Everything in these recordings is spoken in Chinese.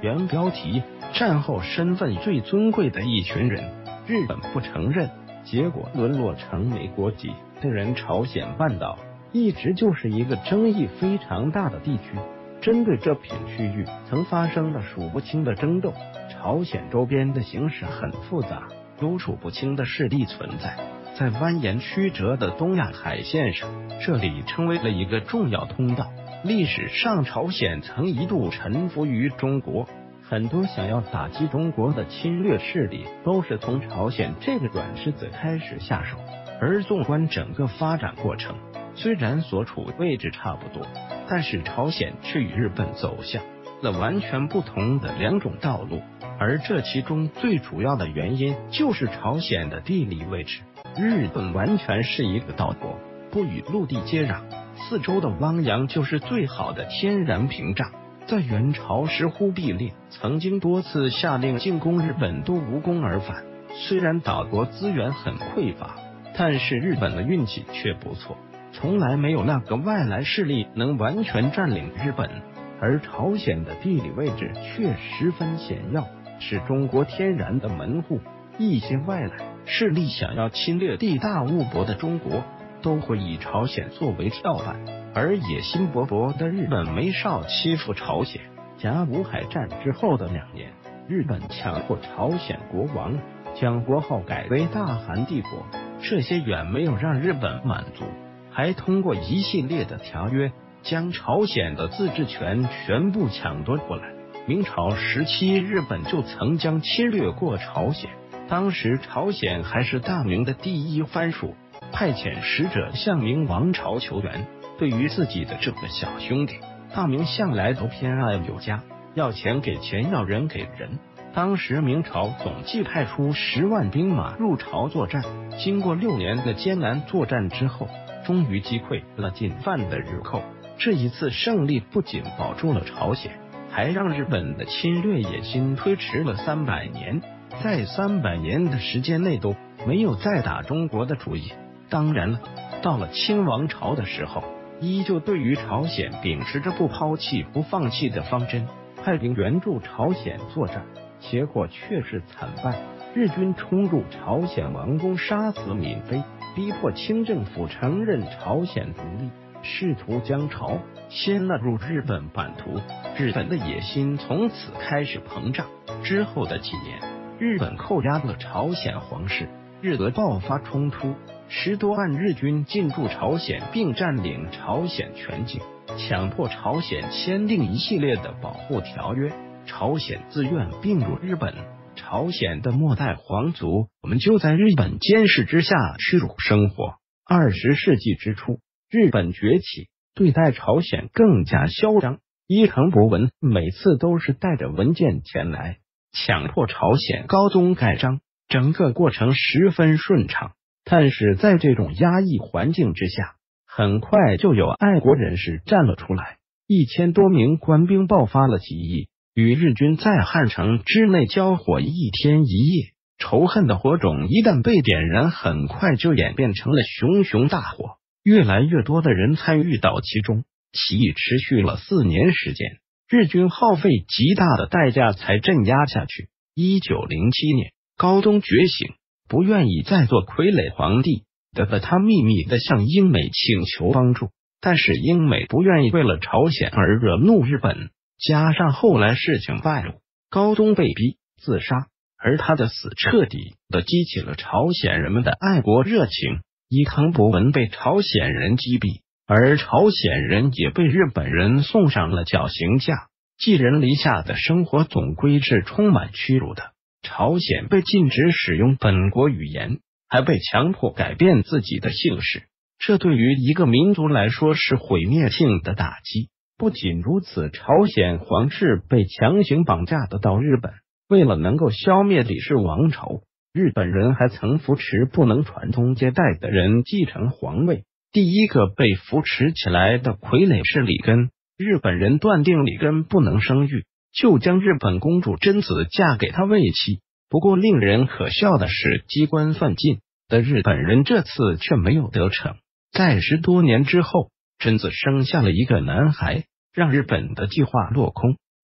原标题：战后身份最尊贵的一群人，日本不承认，结果沦落成没国籍的人。朝鲜半岛一直就是一个争议非常大的地区，针对这片区域曾发生了数不清的争斗。朝鲜周边的形势很复杂，有数不清的势力存在。在蜿蜒曲折的东亚海线上，这里成为了一个重要通道。历史上，朝鲜曾一度臣服于中国，很多想要打击中国的侵略势力都是从朝鲜这个软柿子开始下手。而纵观整个发展过程，虽然所处位置差不多，但是朝鲜却与日本走向了完全不同的两种道路。而这其中最主要的原因就是朝鲜的地理位置。日本完全是一个岛国，不与陆地接壤，四周的汪洋就是最好的天然屏障。在元朝时，忽必烈曾经多次下令进攻日本，都无功而返。虽然岛国资源很匮乏，但是日本的运气却不错，从来没有那个外来势力能完全占领日本。而朝鲜的地理位置却十分险要，是中国天然的门户。一些外来势力想要侵略地大物博的中国，都会以朝鲜作为跳板。而野心勃勃的日本没少欺负朝鲜。甲午海战之后的2年，日本强迫朝鲜国王将国号改为大韩帝国，这些远没有让日本满足，还通过一系列的条约将朝鲜的自治权全部抢夺过来。明朝时期，日本就曾将侵略过朝鲜，当时朝鲜还是大明的第一藩属，派遣使者向明王朝求援。对于自己的这个小兄弟，大明向来都偏爱有加，要钱给钱，要人给人。当时明朝总计派出10万兵马入朝作战，经过6年的艰难作战之后，终于击溃了进犯的日寇。这一次胜利不仅保住了朝鲜，还让日本的侵略野心推迟了300年，在300年的时间内都没有再打中国的主意。当然了，到了清王朝的时候，依旧对于朝鲜秉持着不抛弃不放弃的方针，派兵援助朝鲜作战，结果却是惨败。日军冲入朝鲜王宫，杀死闵妃，逼迫清政府承认朝鲜独立，试图将朝鲜纳入日本版图。日本的野心从此开始膨胀。之后的几年，日本扣押了朝鲜皇室，日俄爆发冲突，10多万日军进驻朝鲜，并占领朝鲜全境，强迫朝鲜签订一系列的保护条约。朝鲜自愿并入日本，朝鲜的末代皇族们就在日本监视之下屈辱生活。20世纪之初，日本崛起，对待朝鲜更加嚣张。伊藤博文每次都是带着文件前来，强迫朝鲜高宗盖章，整个过程十分顺畅。但是在这种压抑环境之下，很快就有爱国人士站了出来，1000多名官兵爆发了起义，与日军在汉城之内交火1天1夜。仇恨的火种一旦被点燃，很快就演变成了熊熊大火，越来越多的人参与到其中。起义持续了4年时间，日军耗费极大的代价才镇压下去。1907年，高宗觉醒，不愿意再做傀儡皇帝的他秘密的向英美请求帮助，但是英美不愿意为了朝鲜而惹怒日本，加上后来事情败露，高宗被逼自杀，而他的死彻底的激起了朝鲜人们的爱国热情。伊藤博文被朝鲜人击毙，而朝鲜人也被日本人送上了绞刑架。寄人篱下的生活总归是充满屈辱的。朝鲜被禁止使用本国语言，还被强迫改变自己的姓氏，这对于一个民族来说是毁灭性的打击。不仅如此，朝鲜皇室被强行绑架的到日本，为了能够消灭李氏王朝，日本人还曾扶持不能传宗接代的人继承皇位。第一个被扶持起来的傀儡是里根，日本人断定里根不能生育，就将日本公主贞子嫁给他为妻。不过令人可笑的是，机关算尽的日本人这次却没有得逞。在10多年之后，贞子生下了一个男孩，让日本的计划落空。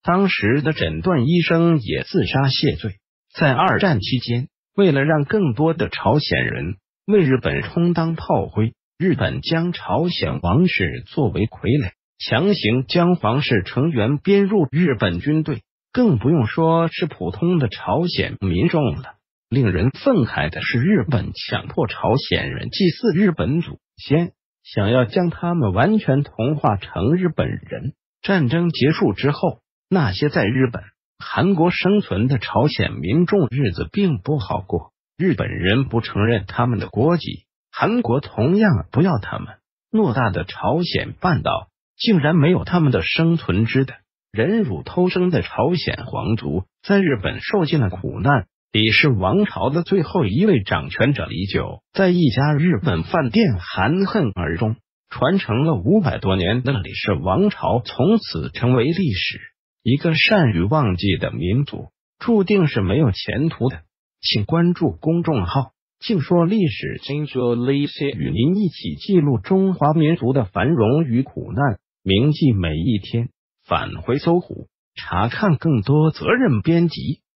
当时的诊断医生也自杀谢罪。在二战期间，为了让更多的朝鲜人为日本充当炮灰，日本将朝鲜王室作为傀儡，强行将王室成员编入日本军队，更不用说是普通的朝鲜民众了。令人愤慨的是，日本强迫朝鲜人祭祀日本祖先，想要将他们完全同化成日本人。战争结束之后，那些在日本、韩国生存的朝鲜民众日子并不好过。日本人不承认他们的国籍，韩国同样不要他们。偌大的朝鲜半岛竟然没有他们的生存之地。忍辱偷生的朝鲜皇族在日本受尽了苦难。李氏王朝的最后一位掌权者李九，在一家日本饭店含恨而终，传承了500多年的李氏王朝从此成为历史。一个善于忘记的民族，注定是没有前途的。请关注公众号净说历史，与您一起记录中华民族的繁荣与苦难，铭记每一天。返回搜狐，查看更多责任编辑。